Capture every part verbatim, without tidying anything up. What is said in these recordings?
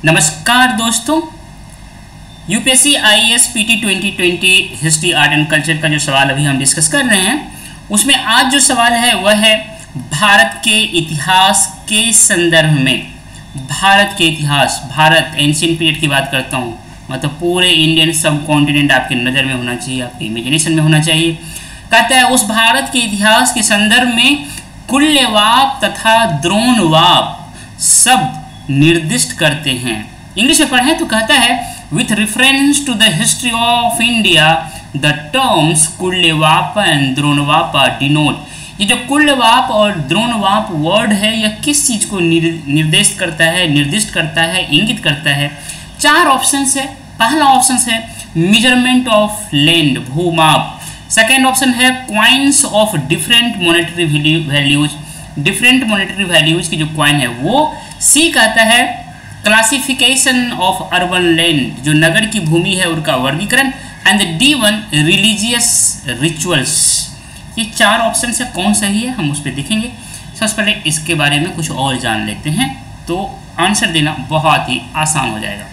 नमस्कार दोस्तों, UPSC IAS PT twenty twenty history art and culture का जो सवाल अभी हम डिस्कस कर रहे हैं उसमें आज जो सवाल है वह है भारत के इतिहास के संदर्भ में। भारत के इतिहास, भारत एंशिएंट पीरियड की बात करता हूँ, मतलब पूरे इंडियन सब कॉन्टिनेंट आपके नज़र में होना चाहिए, आपके इमेजिनेशन में होना चाहिए। कहता है उस भारत के इतिहास के संदर्भ में कुल्यवाप तथा द्रोणवाप शब्द निर्दिष्ट करते हैं। इंग्लिश में पढ़ें तो कहता है with reference to the history of India the terms kulyavapa and dronavapa denote. ये जो कुल्यवाप और द्रोणवाप वर्ड है यह किस चीज़ को निर्देश करता है, निर्दिष्ट करता है, इंगित करता है। चार ऑप्शंस है। पहला ऑप्शन है मेजरमेंट ऑफ लैंड, भूमाप। सेकेंड ऑप्शन है coins of different monetary values, different monetary values की जो क्वाइन है वो। सी कहता है क्लासिफिकेशन ऑफ अर्बन लैंड, जो नगर की भूमि है उनका वर्गीकरण। And D one religious rituals. ये चार ऑप्शन से कौन सही है हम उस पर देखेंगे। सबसे पहले इसके बारे में कुछ और जान लेते हैं तो आंसर देना बहुत ही आसान हो जाएगा।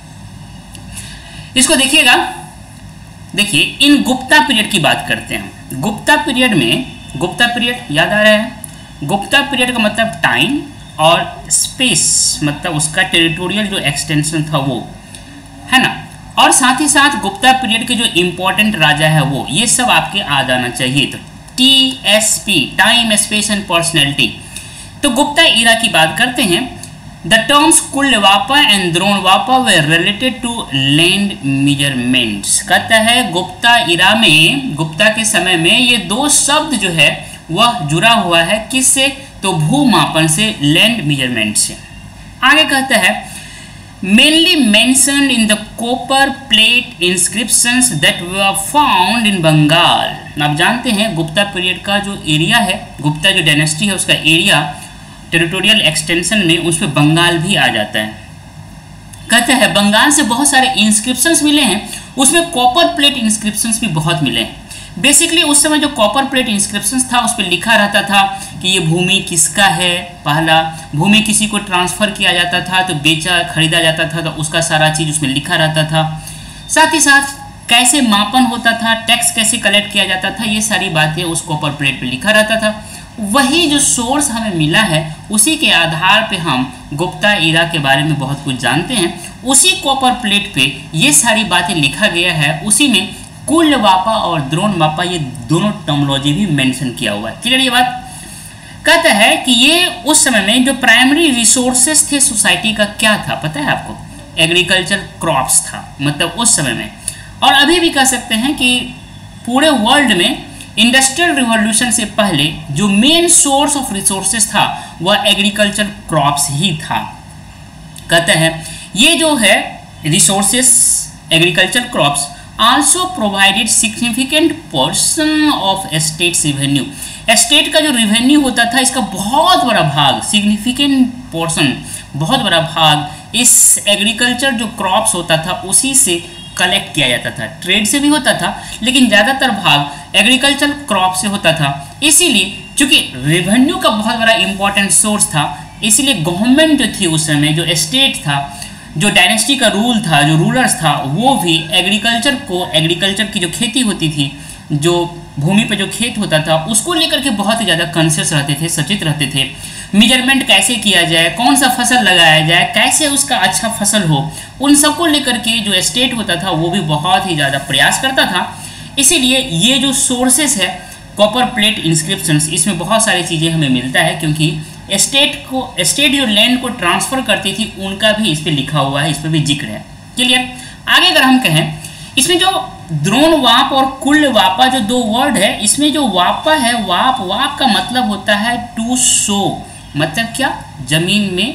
इसको देखिएगा, देखिए इन गुप्ता पीरियड की बात करते हैं। गुप्ता पीरियड में, गुप्ता पीरियड याद आ रहा है, गुप्ता पीरियड का मतलब टाइम और स्पेस, मतलब उसका टेरिटोरियल जो एक्सटेंशन था वो है ना। और साथ ही साथ गुप्ता पीरियड के जो इम्पोर्टेंट राजा है वो, ये सब आपके आ जाना चाहिए। तो T S P, time space and personality. तो गुप्ता इरा की बात करते हैं। The terms kulyavapa and dronavapa were related to land measurements. कहता है गुप्ता इरा में, गुप्ता के समय में ये दो शब्द जो है वह जुड़ा हुआ है किससे, तो भूमापन से, लैंड मेजरमेंट से। आगे कहता है mainly mentioned in the copper plate inscriptions that were found in Bengal. आप जानते हैं गुप्ता पीरियड का जो एरिया है, गुप्ता जो डायनेस्टी है उसका एरिया टेरिटोरियल एक्सटेंशन में उस पर बंगाल भी आ जाता है। कहता है बंगाल से बहुत सारे इंस्क्रिप्शंस मिले हैं, उसमें कॉपर प्लेट इंस्क्रिप्शंस भी बहुत मिले हैं। बेसिकली उस समय जो कॉपर प्लेट इंस्क्रिप्शंस था उस पर लिखा रहता था कि ये भूमि किसका है। पहला, भूमि किसी को ट्रांसफ़र किया जाता था तो बेचा खरीदा जाता था तो उसका सारा चीज़ उसमें लिखा रहता था। साथ ही साथ कैसे मापन होता था, टैक्स कैसे कलेक्ट किया जाता था, ये सारी बातें उस कॉपर प्लेट पे लिखा रहता था। वही जो सोर्स हमें मिला है उसी के आधार पे हम गुप्ता इरा के बारे में बहुत कुछ जानते हैं। उसी कॉपर प्लेट पे ये सारी बातें लिखा गया है, उसी में कुल्यवापा और द्रोणवापा ये दोनों टर्मोलॉजी भी मेंशन किया हुआ है। क्लियर ये बात। कहता है कि ये उस समय में जो प्राइमरी रिसोर्सेस थे सोसाइटी का क्या था पता है आपको, एग्रीकल्चर क्रॉप्स था, मतलब उस समय में। और अभी भी कह सकते हैं कि पूरे वर्ल्ड में इंडस्ट्रियल रिवॉल्यूशन से पहले जो मेन सोर्स ऑफ रिसोर्सेस था वह एग्रीकल्चर क्रॉप्स ही था। कहता है ये जो है resources agriculture crops also provided significant portion of state's revenue। State का जो रेवेन्यू होता था इसका बहुत बड़ा भाग, सिग्निफिकेंट पोर्शन, बहुत बड़ा भाग इस एग्रीकल्चर जो क्रॉप्स होता था उसी से कलेक्ट किया जाता था। ट्रेड से भी होता था लेकिन ज़्यादातर भाग एग्रीकल्चर क्रॉप से होता था। इसीलिए चूँकि रेवेन्यू का बहुत बड़ा इंपॉर्टेंट सोर्स था, इसीलिए गवर्नमेंट जो थी उस समय, जो स्टेट था, जो डायनेस्टी का रूल था, जो रूलर्स था, वो भी एग्रीकल्चर को, एग्रीकल्चर की जो खेती होती थी, जो भूमि पर जो खेत होता था उसको लेकर के बहुत ही ज़्यादा कॉन्शियस रहते थे, सचेत रहते थे। मेजरमेंट कैसे किया जाए, कौन सा फसल लगाया जाए, कैसे उसका अच्छा फसल हो, उन सबको लेकर के जो स्टेट होता था वो भी बहुत ही ज़्यादा प्रयास करता था। इसीलिए ये जो सोर्सेस है कॉपर प्लेट इंस्क्रिप्शंस, इसमें बहुत सारी चीज़ें हमें मिलता है क्योंकि स्टेट को, स्टेट जो लैंड को ट्रांसफ़र करती थी उनका भी इस पर लिखा हुआ है, इस पर भी जिक्र है। क्लियर। आगे अगर हम कहें इसमें जो द्रोणवाप और कुल्यवापा जो दो वर्ड है, इसमें जो वापा है, वाप वाप का मतलब होता है टू सो, मतलब क्या, जमीन में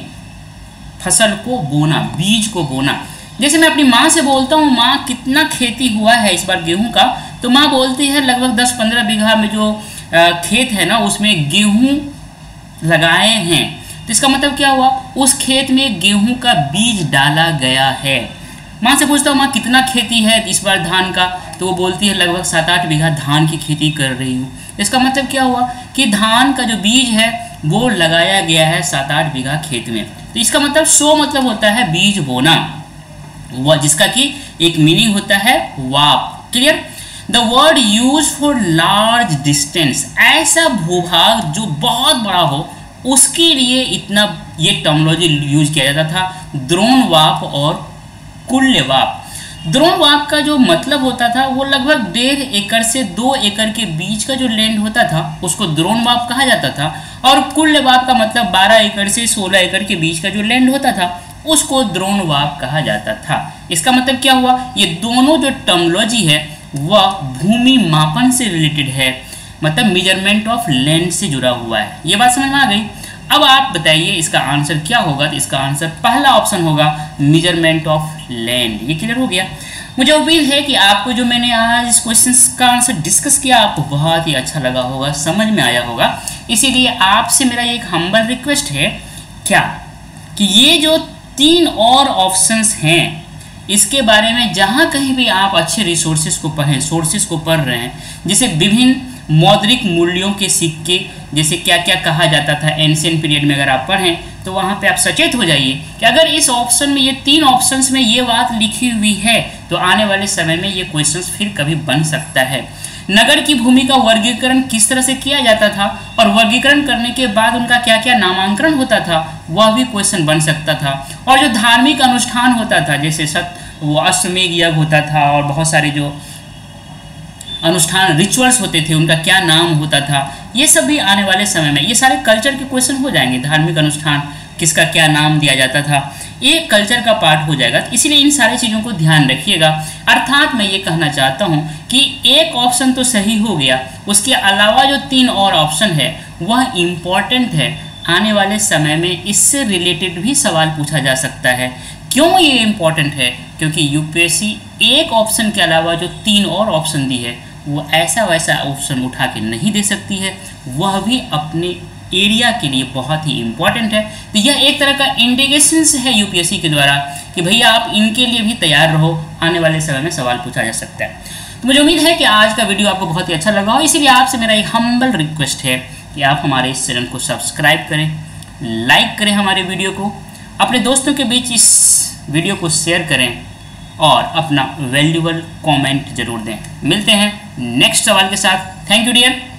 फसल को बोना, बीज को बोना। जैसे मैं अपनी माँ से बोलता हूँ माँ कितना खेती हुआ है इस बार गेहूँ का, तो माँ बोलती है लगभग दस पंद्रह बीघा में जो खेत है ना उसमें गेहूँ लगाए हैं। तो इसका मतलब क्या हुआ, उस खेत में गेहूं का बीज डाला गया है। माँ से पूछता हूँ माँ कितना खेती है इस बार धान का, तो वो बोलती है लगभग सात आठ बीघा धान की खेती कर रही हूँ। इसका मतलब क्या हुआ कि धान का जो बीज है वो लगाया गया है सात आठ बीघा खेत में। तो इसका मतलब सो मतलब होता है बीज बोना, वह जिसका कि एक मीनिंग होता है वाप। Clear. The word use for large distance, ऐसा भूभाग जो बहुत बड़ा हो उसके लिए इतना ये टर्मिनोलॉजी यूज किया जाता था, द्रोणवाप और कुल्यवाप। द्रोणवाप का जो मतलब होता था वो लगभग डेढ़ एकड़ से दो एकड़ के बीच का जो लैंड होता था उसको द्रोणवाप कहा जाता था, और कुल्यवाप का मतलब बारह एकड़ से सोलह एकड़ के बीच का जो लैंड होता था उसको द्रोणवाप कहा जाता था। इसका मतलब क्या हुआ, ये दोनों जो टर्मिनोलॉजी है वह भूमि मापन से रिलेटेड है, मतलब मेजरमेंट ऑफ लैंड से जुड़ा हुआ है। ये बात समझ में आ गई। अब आप बताइए इसका आंसर क्या होगा। तो इसका आंसर पहला ऑप्शन होगा मेजरमेंट ऑफ लैंड। ये क्लियर हो गया। मुझे उम्मीद है कि आपको जो मैंने आज इस क्वेश्चन का आंसर डिस्कस किया आपको बहुत ही अच्छा लगा होगा, समझ में आया होगा। इसीलिए आपसे मेरा एक हम्बल रिक्वेस्ट है क्या कि ये जो तीन और ऑप्शंस हैं इसके बारे में जहाँ कहीं भी आप अच्छे रिसोर्सेज को पढ़ें, सोर्सेज को पढ़ रहे हैं, जैसे विभिन्न मौद्रिक मूल्यों के सिक्के, जैसे क्या क्या कहा जाता था एंशिएंट पीरियड में, अगर आप पढ़ें तो वहाँ पे आप सचेत हो जाइए कि अगर इस ऑप्शन में, ये तीन ऑप्शंस में ये बात लिखी हुई है तो आने वाले समय में ये क्वेश्चंस फिर कभी बन सकता है। नगर की भूमि का वर्गीकरण किस तरह से किया जाता था और वर्गीकरण करने के बाद उनका क्या क्या नामांकन होता था वह भी क्वेश्चन बन सकता था। और जो धार्मिक अनुष्ठान होता था जैसे सत वो अश्वमेध यज्ञ होता था और बहुत सारे जो अनुष्ठान रिचुअल्स होते थे उनका क्या नाम होता था, ये सब भी आने वाले समय में ये सारे कल्चर के क्वेश्चन हो जाएंगे। धार्मिक अनुष्ठान किसका क्या नाम दिया जाता था, ये कल्चर का पार्ट हो जाएगा। इसीलिए इन सारी चीज़ों को ध्यान रखिएगा। अर्थात मैं ये कहना चाहता हूँ कि एक ऑप्शन तो सही हो गया, उसके अलावा जो तीन और ऑप्शन है वह इम्पॉर्टेंट है। आने वाले समय में इससे रिलेटेड भी सवाल पूछा जा सकता है। क्यों ये इम्पॉर्टेंट है, क्योंकि यूपीएससी एक ऑप्शन के अलावा जो तीन और ऑप्शन दी है वो ऐसा वैसा ऑप्शन उठा के नहीं दे सकती है, वह भी अपने एरिया के लिए बहुत ही इम्पॉर्टेंट है। तो यह एक तरह का इंडिकेशंस है यूपीएससी के द्वारा कि भैया आप इनके लिए भी तैयार रहो, आने वाले समय में सवाल पूछा जा सकता है। तो मुझे उम्मीद है कि आज का वीडियो आपको बहुत ही अच्छा लगा हो। इसीलिए आपसे मेरा एक हम्बल रिक्वेस्ट है कि आप हमारे इस चैनल को सब्सक्राइब करें, लाइक करें हमारे वीडियो को, अपने दोस्तों के बीच इस वीडियो को शेयर करें और अपना वैल्यूएबल कमेंट जरूर दें। मिलते हैं नेक्स्ट सवाल के साथ। Thank you dear.